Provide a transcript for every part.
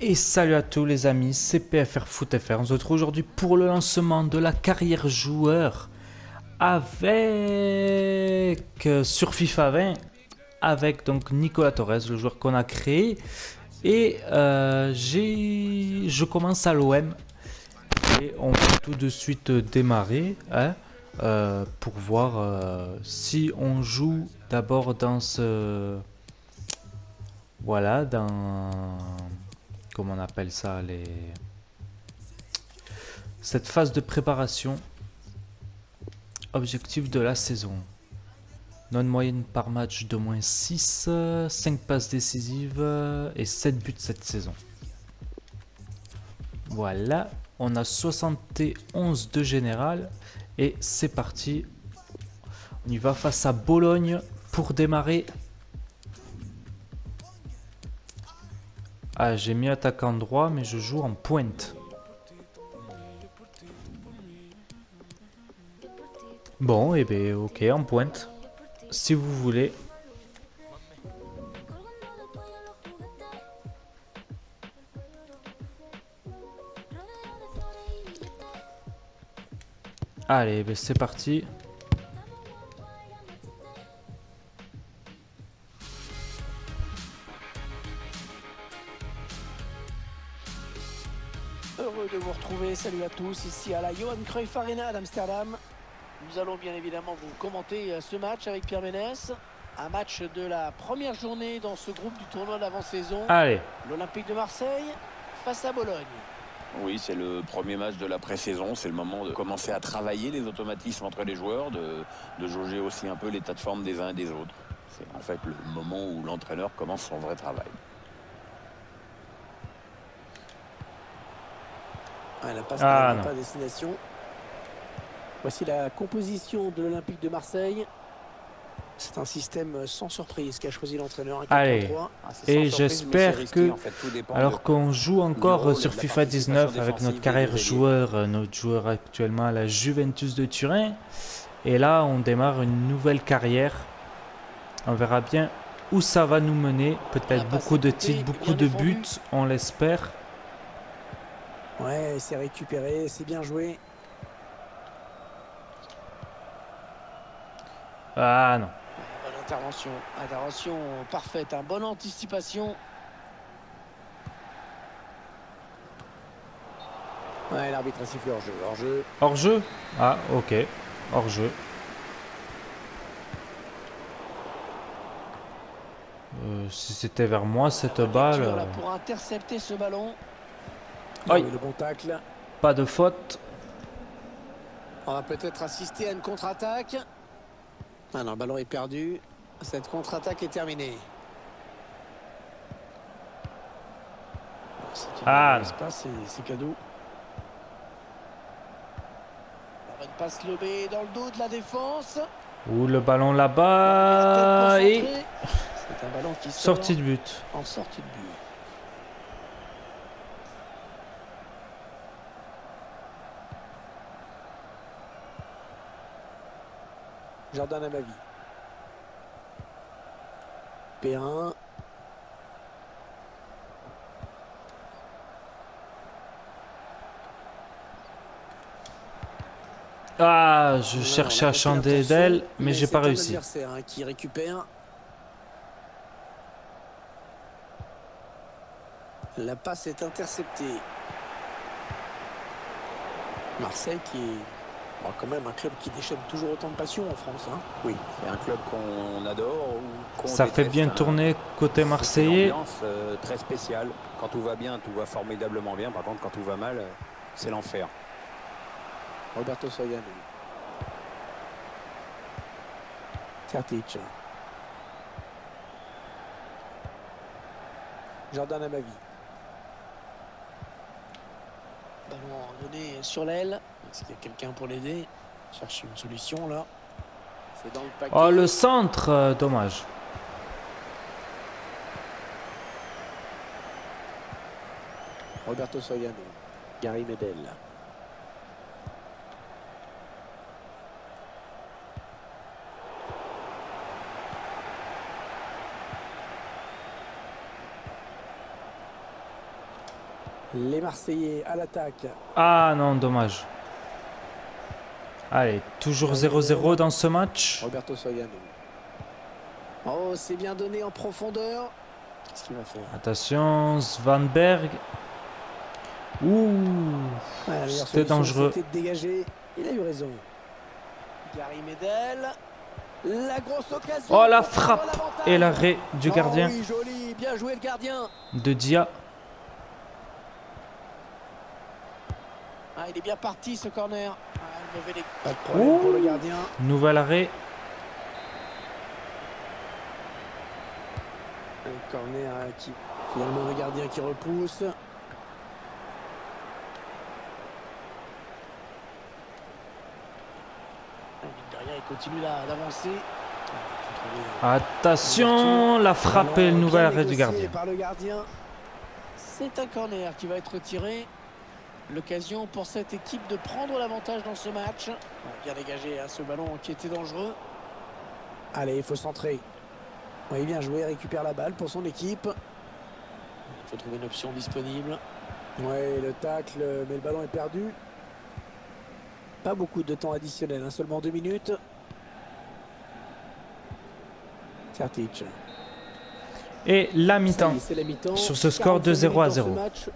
Et salut à tous les amis, c'est PFR Foot FR. On se retrouve aujourd'hui pour le lancement de la carrière joueur avec sur FIFA 20 avec donc Nicolas Torres, le joueur qu'on a créé. Et je commence à l'OM et on va tout de suite démarrer pour voir si on joue d'abord dans ce dans comment on appelle ça cette phase de préparation. Objectif de la saison. Non moyenne par match de moins 6, 5 passes décisives et 7 buts cette saison. Voilà, on a 71 de général et c'est parti. On y va face à Bologne pour démarrer. Ah, j'ai mis attaquant droit mais je joue en pointe. Bon, et bien ok, en pointe. Si vous voulez. Allez, ben c'est parti. Heureux de vous retrouver, salut à tous, ici à la Johan Cruyff Arena d'Amsterdam. Nous allons bien évidemment vous commenter ce match avec Pierre Ménès. Un match de la première journée dans ce groupe du tournoi d'avant-saison. Allez. L'Olympique de Marseille face à Bologne. Oui, c'est le premier match de la pré-saison. C'est le moment de commencer à travailler les automatismes entre les joueurs, de jauger aussi un peu l'état de forme des uns et des autres. C'est en fait le moment où l'entraîneur commence son vrai travail. La passe n'a pas destination. Voici la composition de l'Olympique de Marseille. C'est un système sans surprise qu'a choisi l'entraîneur. Allez, et j'espère que, en fait, alors qu'on joue encore sur FIFA 19 avec notre carrière joueur, notre joueur actuellement à la Juventus de Turin, et là on démarre une nouvelle carrière. On verra bien où ça va nous mener. Peut-être beaucoup de titres, beaucoup de buts, on l'espère. Ouais, c'est récupéré, c'est bien joué. Ah non. Bonne intervention parfaite, bonne anticipation. Ouais, l'arbitre a sifflé hors-jeu. Hors-jeu? Ah, ok. Hors-jeu. Si c'était vers moi, cette balle... Là pour intercepter ce ballon. Oui, le bon tacle. Pas de faute. On va peut-être assister à une contre-attaque. Ah non, le ballon est perdu. Cette contre-attaque est terminée. C'est cadeau. Une passe lobée dans le dos de la défense. Ouh, le ballon là-bas. Et c'est un ballon qui sort sortie de but. En sortie de but. Jordan Amavi. Perrin. Ah, je cherchais à changer d'aile, mais j'ai pas réussi. Qui récupère. La passe est interceptée. Marseille qui est quand même un club qui déchaîne toujours autant de passion en France. Oui, c'est un club qu'on adore. Ça fait bien tourner côté marseillais. Une ambiance très spéciale. Quand tout va bien, tout va formidablement bien. Par contre, quand tout va mal, c'est l'enfer. Roberto Soriano. Sertic. Jordan Amavi. Ballon donné sur l'aile. Est-ce qu'il y a quelqu'un pour l'aider? Chercher une solution là. C'est dans le paquet. Oh, le centre, dommage. Roberto Soriano. Gary Medel. Les Marseillais à l'attaque. Ah non, dommage. Allez, toujours 0-0 dans ce match. Roberto Soriano. Oh, c'est bien donné en profondeur. Qu'est-ce qu'il va faire? Attention, Svanberg. Ouh, Ouais, c'était dangereux. C'était dégagé. Il a eu raison. Gary Medel. La grosse occasion. Oh, la frappe et l'arrêt du gardien. Oh, oui, joli. Bien joué le gardien. De Dia. Ah, il est bien parti ce corner. Pas de problème pour le gardien. Nouvel arrêt. Un corner qui finalement le gardien qui repousse. Derrière, il continue d'avancer. Attention, la frappe et le nouvel arrêt du gardien. Par le gardien. C'est un corner qui va être tiré. L'occasion pour cette équipe de prendre l'avantage dans ce match. Bien dégagé ce ballon qui était dangereux. Allez, il faut centrer. Oui, bien joué, récupère la balle pour son équipe. Il faut trouver une option disponible. Oui, le tacle, mais le ballon est perdu. Pas beaucoup de temps additionnel, seulement 2 minutes. Sertic. Et la mi-temps. Sur ce score de 0-0.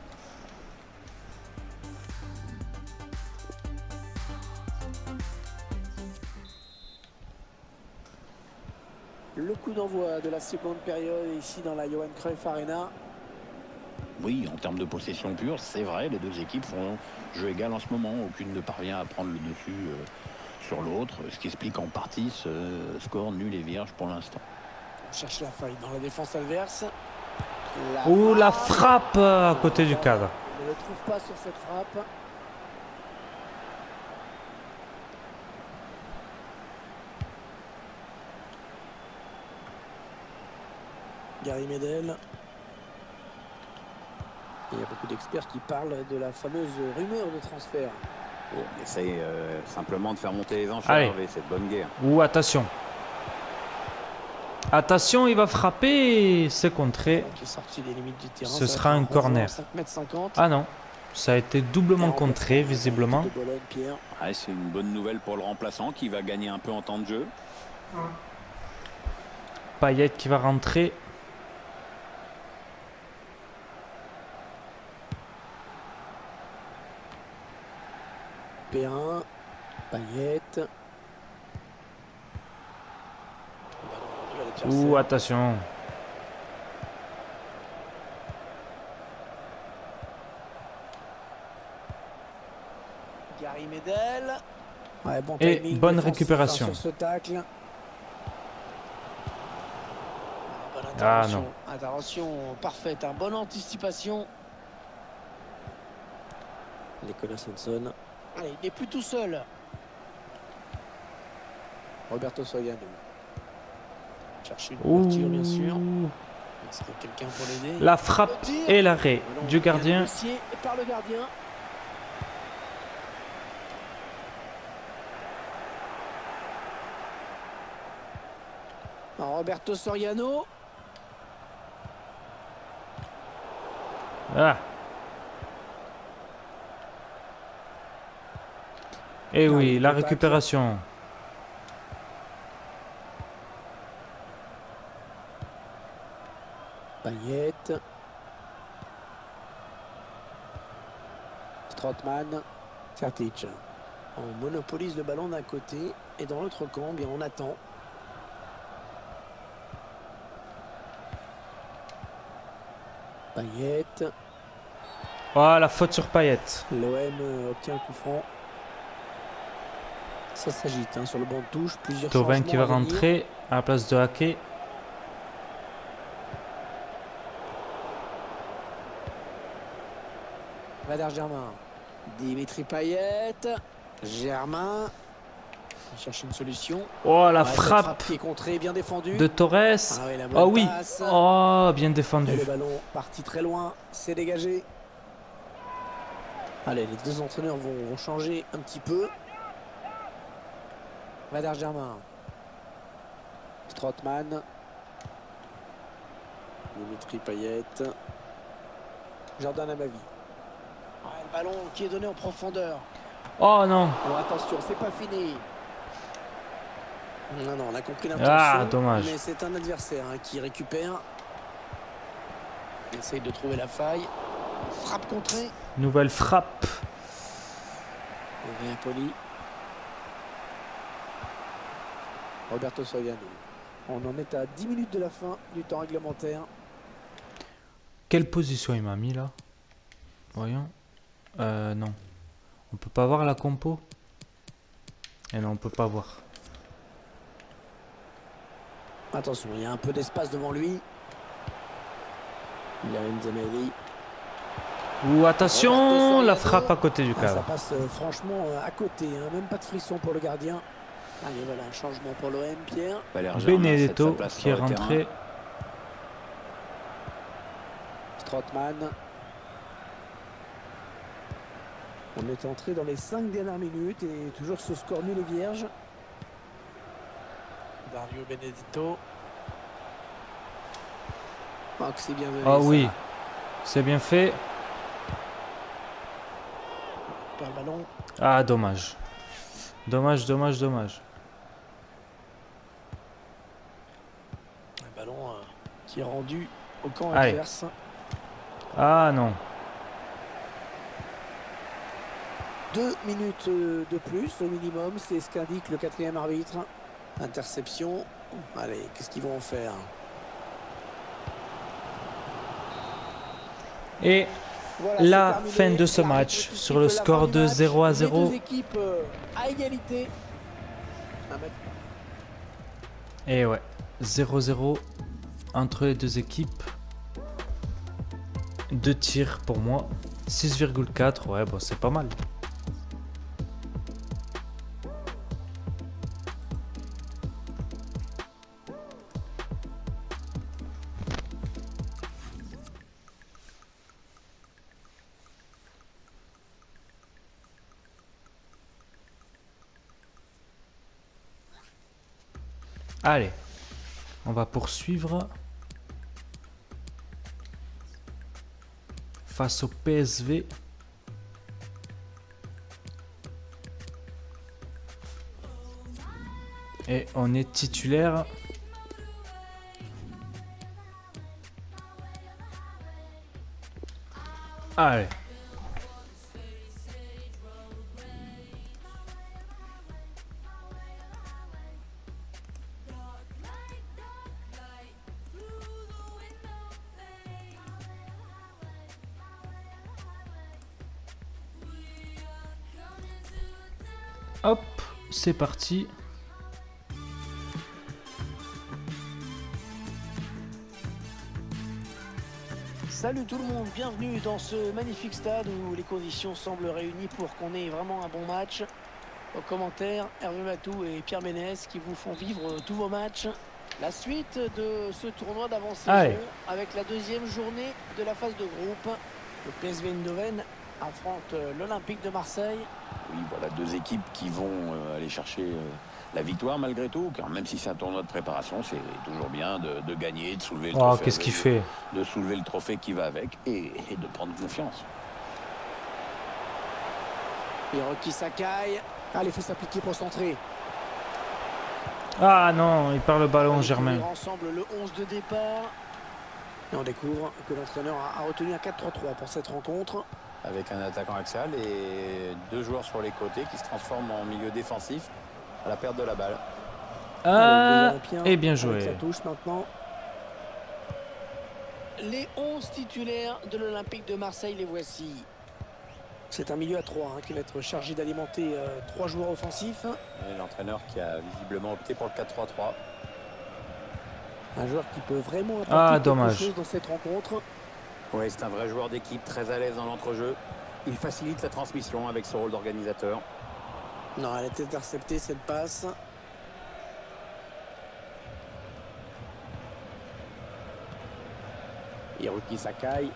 Le coup d'envoi de la seconde période ici dans la Johan Cruyff Arena. Oui, en termes de possession pure, c'est vrai, les deux équipes font jeu égal en ce moment. Aucune ne parvient à prendre le dessus sur l'autre, ce qui explique en partie ce score nul et vierge pour l'instant. On cherche la faille dans la défense adverse. Ouh, la frappe à côté du cadre. On ne le trouve pas sur cette frappe. Gary Medel. Il y a beaucoup d'experts qui parlent de la fameuse rumeur de transfert. On essaye simplement de faire monter les enchères avec cette bonne guerre. Ouh, attention. Attention, il va frapper. C'est contré. Ce sera un corner. Ah non, ça a été doublement contré, visiblement. Ouais, c'est une bonne nouvelle pour le remplaçant qui va gagner un peu en temps de jeu. Payet qui va rentrer. Perrin, Payet. Ouh, attention. Gary Medel. Ouais, bon et timing, bonne récupération. Sur ce tacle. Ah non. Intervention parfaite, bonne anticipation. Nicolas Sanson. Allez, il n'est plus tout seul. Roberto Soriano. Cherche une ouverture, bien sûr. Est-ce qu'il y a quelqu'un pour l'aider? La frappe et l'arrêt du gardien. Et par le gardien. Roberto Soriano. Ah. Et oui, la récupération. Payet. Strootman. Sertic. On monopolise le ballon d'un côté et dans l'autre camp, bien on attend. Payet. Oh, la faute sur Payet. L'OM obtient un coup franc. Ça s'agite sur le banc de touche. Plusieurs Thauvin qui va changements à rentrer à la place de Haké. Valère Germain. Dimitri Payet. Germain. Il cherche une solution. Oh, la frappe qui est contrée, bien défendue. de Torres. Oh oui. Oh, bien défendu. Et le ballon parti très loin. C'est dégagé. Allez, les deux entraîneurs vont changer un petit peu. Valère Germain. Strootman. Dimitri Payet. Jordan Amavi. Ouais, le ballon qui est donné en profondeur. Oh non. Oh, attention, c'est pas fini. Non, on a compris l'intention. Ah, dommage. Mais c'est un adversaire qui récupère. Il essaye de trouver la faille. Frappe contrée. Nouvelle frappe. Bien poli. Roberto Soriano. On en est à 10 minutes de la fin du temps réglementaire. Quelle position il m'a mis là? Voyons. Non. On peut pas voir la compo? Et non, on peut pas voir. Attention, il y a un peu d'espace devant lui. Il y a Nzemeli. Ouh, attention, la frappe à côté du Ça cadre. passe franchement à côté, hein. Même pas de frisson pour le gardien. Allez, voilà, un changement pour l'OM, Pierre. Benedetto qui est rentré. Strootman. On est entré dans les 5 dernières minutes et toujours ce score nul et vierge. Dario Benedetto. Oh, que c'est bien venu, Ah ça. oui, c'est bien fait. Par le ballon. Ah, dommage. Dommage, dommage, dommage. Un ballon qui est rendu au camp Allez. adverse. Ah non. 2 minutes de plus au minimum, c'est ce qu'indique le 4e arbitre. Interception. Allez, qu'est-ce qu'ils vont en faire? Et Voilà, la c'est terminé. fin de ce La match répétition sur de le la fin score du de match. 0 à 0. Les deux équipes à égalité. Et ouais, 0-0 entre les deux équipes. 2 tirs pour moi. 6,4, ouais, bon, c'est pas mal. Allez, on va poursuivre face au PSV. Et on est titulaire. Allez. Hop, c'est parti. Salut tout le monde, bienvenue dans ce magnifique stade où les conditions semblent réunies pour qu'on ait vraiment un bon match. Aux commentaires, Hervé Matou et Pierre Ménès qui vous font vivre tous vos matchs. La suite de ce tournoi d'avant-saison avec la deuxième journée de la phase de groupe. Le PSV Eindhoven affronte l'Olympique de Marseille. Oui, voilà, deux équipes qui vont aller chercher la victoire malgré tout, car même si c'est un tournoi de préparation, c'est toujours bien de gagner, de soulever le trophée. Qu'est-ce qu'il fait? De soulever le trophée qui va avec et de prendre confiance. Hiroki Sakai. Allez, fait s'appliquer pour centrer. Ah non, il perd le ballon, Germain. Ensemble le 11 de départ. Et on découvre que l'entraîneur a retenu un 4-3-3 pour cette rencontre. Avec un attaquant axial et deux joueurs sur les côtés qui se transforment en milieu défensif à la perte de la balle. Ah, et bien joué. Avec la touche maintenant. Les 11 titulaires de l'Olympique de Marseille, les voici. C'est un milieu à 3 qui va être chargé d'alimenter 3 joueurs offensifs. L'entraîneur qui a visiblement opté pour le 4-3-3. Un joueur qui peut vraiment apporter dommage. quelque chose dans cette rencontre. Oui, c'est un vrai joueur d'équipe, très à l'aise dans l'entrejeu. Il facilite la transmission avec ce rôle d'organisateur. Non, elle est interceptée cette passe. Hiroki Sakai.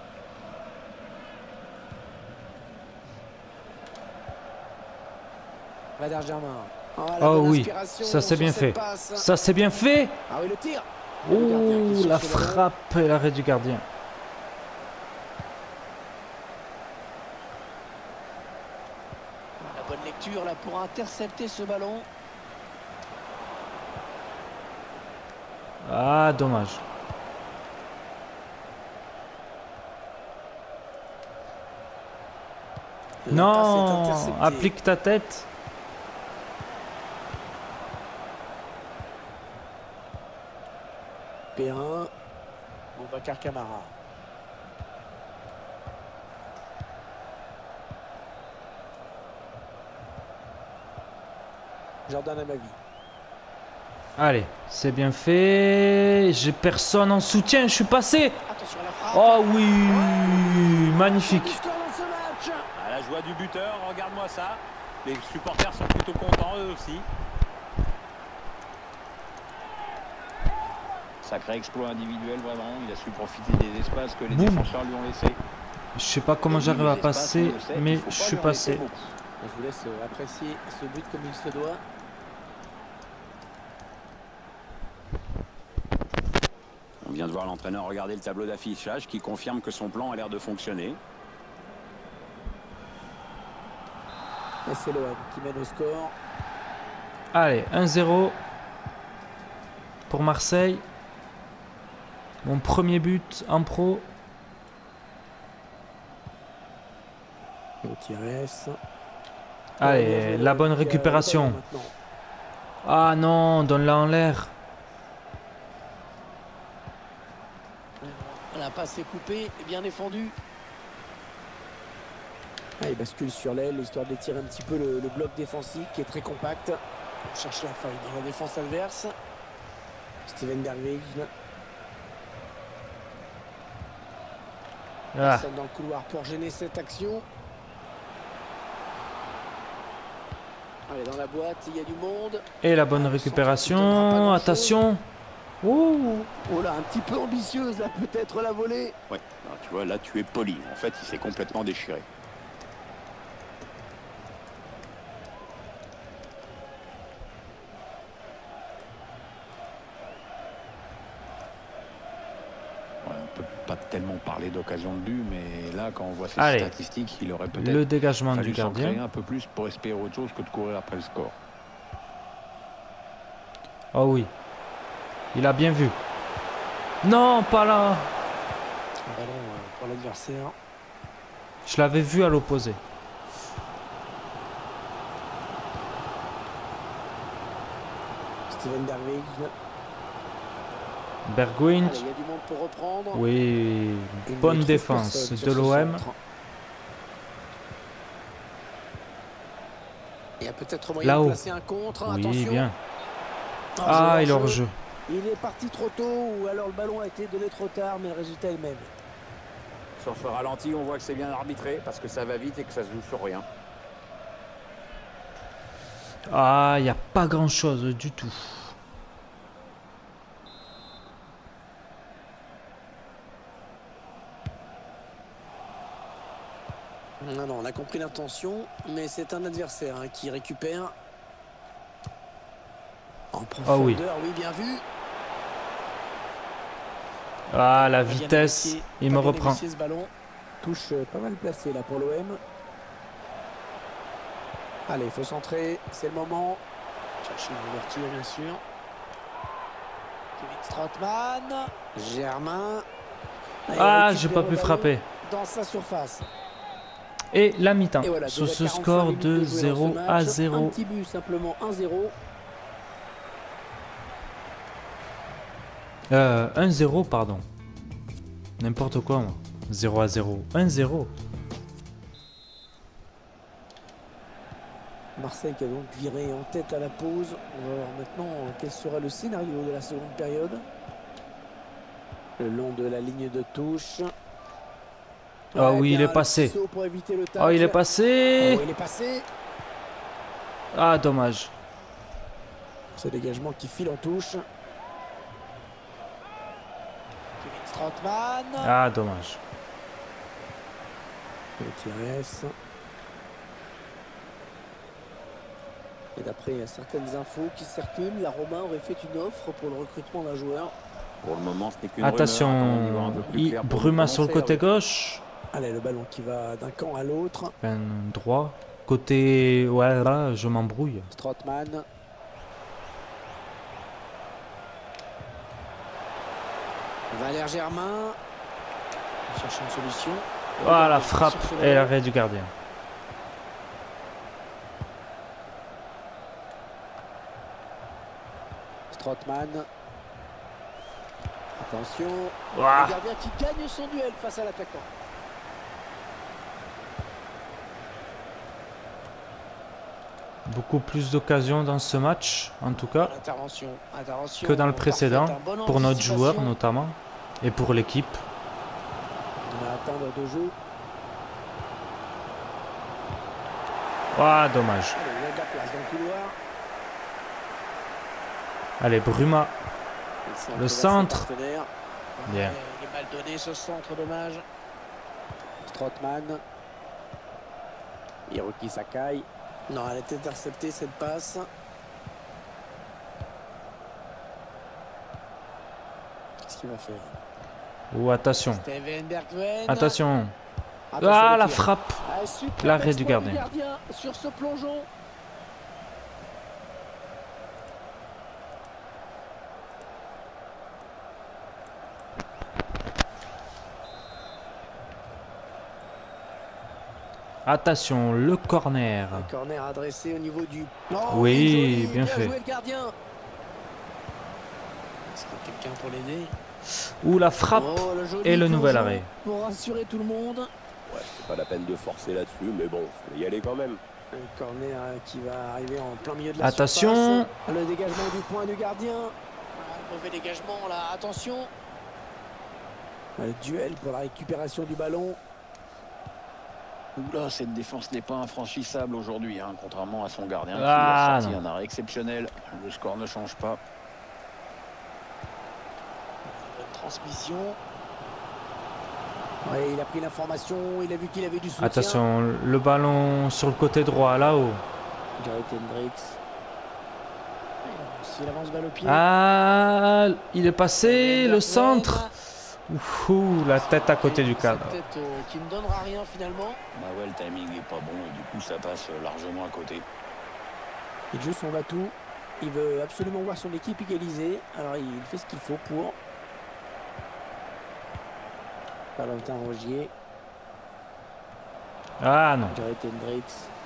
Valère Germain. Oh oui, ça c'est bien fait. Ça c'est bien fait. Ah oui, le tir. Ouh, la frappe et l'arrêt du gardien. l'ouverture là pour intercepter ce ballon. Ah, dommage. Non, applique ta tête. Perrin, Boubacar Kamara. Jordan Amavi. Allez, c'est bien fait. J'ai personne en soutien, je suis passé. Attention à la frappe. Oh oui, magnifique. À la joie du buteur, regarde-moi ça. Les supporters sont plutôt contents eux aussi. Sacré exploit individuel vraiment. Il a su profiter des espaces que les défenseurs lui ont laissés. Je sais pas comment j'arrive à passer, mais je suis passé. Je vous laisse apprécier ce but comme il se doit. On vient de voir l'entraîneur regarder le tableau d'affichage qui confirme que son plan a l'air de fonctionner. Et c'est l'OM qui mène au score. Allez, 1-0 pour Marseille. Mon premier but en pro. Gutiérrez. Allez, la bonne récupération. Ah non, donne-la en l'air. La passe est coupée, bien défendue. Ah, il bascule sur l'aile, histoire d'étirer un petit peu le bloc défensif qui est très compact. On cherche la faille dans la défense adverse. Steven Bergwijn. Personne dans le couloir pour gêner cette action. Allez, dans la boîte, il y a du monde. Et la bonne récupération. Attention. Oh là, un petit peu ambitieuse là, peut-être la volée. Ouais, alors, tu vois, là tu es poli. En fait, il s'est complètement déchiré. Ouais, on peut pas tellement parler d'occasion de but, mais là, quand on voit ces statistiques, il aurait peut-être le dégagement fallu du gardien. s'entraîner un peu plus pour espérer autre chose que de courir après le score. Oh oui. Il a bien vu. Non, pas là. Un ballon pour l'adversaire. Je l'avais vu à l'opposé. Steven Bergwijn. Bergwijn. Il y a du monde pour reprendre. Oui, bonne défense de l'OM. Il y a peut-être moyen de placer un contre. Oui, attention. bien. Ah, il est hors jeu. Il est parti trop tôt ou alors le ballon a été donné trop tard, mais le résultat est le même. Sur ce ralenti, on voit que c'est bien arbitré parce que ça va vite et que ça se joue sur rien. Ah, il n'y a pas grand-chose du tout. Non, on a compris l'intention, mais c'est un adversaire qui récupère. En profondeur, oui, bien vu. Ah, la vitesse, il me reprend. Ce ballon. Touche pas mal placé là pour l'OM. Allez, il faut centrer, c'est le moment. Chercher une ouverture, bien sûr. Kevin Strootman. Germain. Ah, j'ai pas pu frapper. Dans sa surface. Et la mi-temps, voilà, sur ce score de 0-0. Un petit but, simplement 1-0. 1-0, pardon. N'importe quoi, moi. 0-0. 1-0. Marseille qui a donc viré en tête à la pause. On va voir maintenant quel sera le scénario de la seconde période. Le long de la ligne de touche. Ah oui, il est passé. Oh, il est passé. Oh, il est passé. Ah, dommage. Ce dégagement qui file en touche. Kevin Strootman. Ah, dommage. Gutiérrez. Et d'après certaines infos qui circulent, la Roma aurait fait une offre pour le recrutement d'un joueur. Pour le moment, ce n'est qu'une attention, Bruma sur le côté gauche. Allez, le ballon qui va d'un camp à l'autre. Droit, côté... Ouais, là, je m'embrouille. Strootman. Valère Germain. Il cherche une solution. Ah, la frappe et l'arrêt du gardien. Strootman. Attention. Ouah. Le gardien qui gagne son duel face à l'attaquant. Beaucoup plus d'occasions dans ce match, en tout cas, Intervention que dans le précédent, parfaite, un bon pour notre anticipation. joueur notamment, et pour l'équipe. On va attendre deux jeux. Ah, dommage. Allez, il y a de la place dans le couloir. Allez, Bruma. Le vers centre. ses partenaires. Bien. Ouais, il est mal donné ce centre, dommage. Strootman. Hiroki Sakai. Non, elle est interceptée cette passe. Qu'est-ce qu'il va faire? Oh, attention. Steven Bergwijn. Attention. Attention Ah, au la tir. frappe. Ah, super L'arrêt du exploit gardien. sur ce plongeon. Attention, le corner. Un corner adressé au niveau du plan. Oui, Joli, bien fait. joué le gardien. Est-ce qu'il y a quelqu'un pour l'aider? Ou la frappe Oh, le joli et le nouvel plongeon arrêt. pour rassurer tout le monde. Ouais, c'est pas la peine de forcer là-dessus, mais bon, faut y aller quand même. Un corner qui va arriver en plein milieu de la Attention. surface. Le dégagement du point du gardien. Mauvais dégagement là, attention. Le duel pour la récupération du ballon. Oula, cette défense n'est pas infranchissable aujourd'hui, hein, contrairement à son gardien qui Ah, a sorti non. un arrêt exceptionnel. Le score ne change pas. Bonne transmission. Ouais, il a pris l'information, il a vu qu'il avait du soutien. Attention, le ballon sur le côté droit, là-haut. Gareth Hendricks. S'il avance balle au pied. Ah, il est passé, le Bergwijn. centre. Ouh, la tête à côté du cadre. Cette tête qui ne donnera rien finalement. Bah ouais, le timing est pas bon et du coup ça passe largement à côté. Il joue son va-tout. Il veut absolument voir son équipe égaliser. Alors il fait ce qu'il faut pour. Valentin Rogier. Ah non. Gareth Hendricks.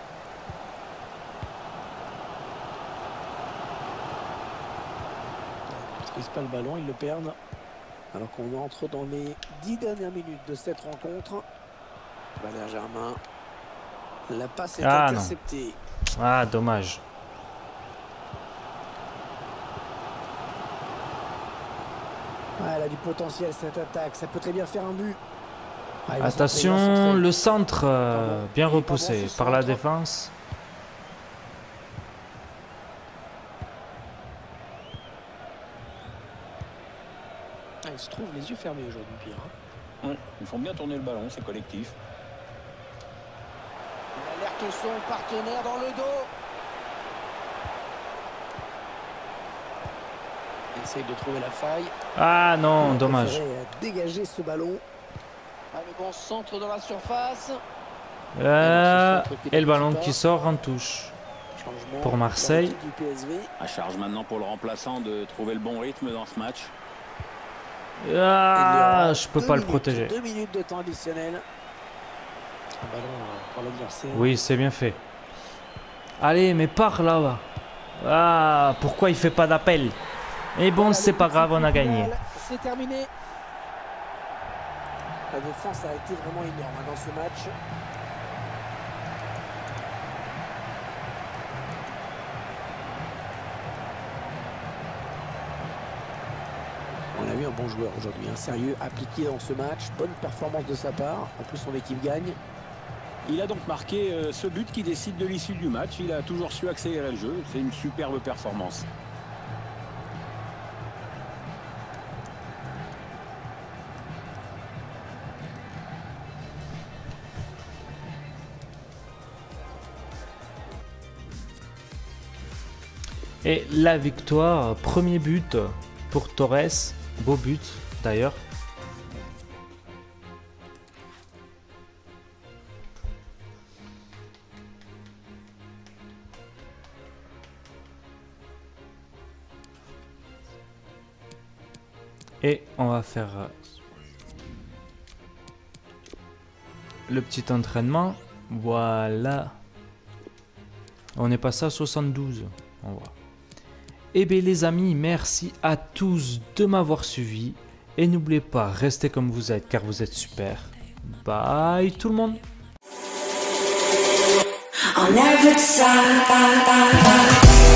Ils ne maîtrisent pas le ballon, ils le perdent. Alors qu'on entre dans les 10 dernières minutes de cette rencontre. Valère Germain. La passe est Ah, non. interceptée. Ah, dommage. Ah, elle a du potentiel cette attaque. Ça peut très bien faire un but. Ah, il va Attention, centrer. le centre bien Il est pas repoussé bon, ce par la centre. défense. Ah, il se trouve les yeux fermés aujourd'hui, Pierre. Hein. Ouais, ils font bien tourner le ballon, c'est collectif. Il alerte son partenaire dans le dos. Il essaye de trouver la faille. Ah non, Il a dommage. préféré dégager ce ballon. Ah, le bon centre dans la surface. Et le ballon qui sort en touche. Changement Pour Marseille. dans l'équipe du PSV. À charge maintenant pour le remplaçant de trouver le bon rythme dans ce match. Il y Ah, aura je peux 2 pas le minutes, protéger. 2 minutes de temps additionnel. Un ballon pour l'adversaire. Oui, c'est bien fait. Allez, mais pars là-bas. Ah, pourquoi il fait pas d'appel? Et bon, Voilà, c'est le pas petit grave, on a coup gagné. final, c'est terminé. La défense a été vraiment énorme dans ce match. On a vu un bon joueur aujourd'hui, un sérieux, appliqué dans ce match. Bonne performance de sa part. En plus, son équipe gagne. Il a donc marqué ce but qui décide de l'issue du match. Il a toujours su accélérer le jeu. C'est une superbe performance. Et la victoire, premier but pour Torres. Beau but d'ailleurs. Et on va faire le petit entraînement. Voilà. On est passé à 72. On voit. Eh bien les amis, merci à tous de m'avoir suivi. Et n'oubliez pas, restez comme vous êtes car vous êtes super. Bye tout le monde. I'll never decide.